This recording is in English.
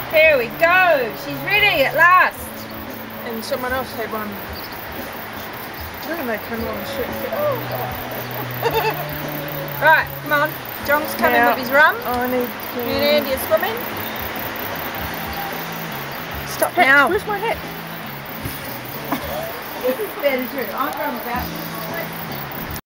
Here we go. She's ready at last. And someone else had one. When they come on the ship. Oh, Right, come on. John's coming with his rum. I need to... Me and Andy are swimming. Stop now. Where's my hat? This is better too. I've run without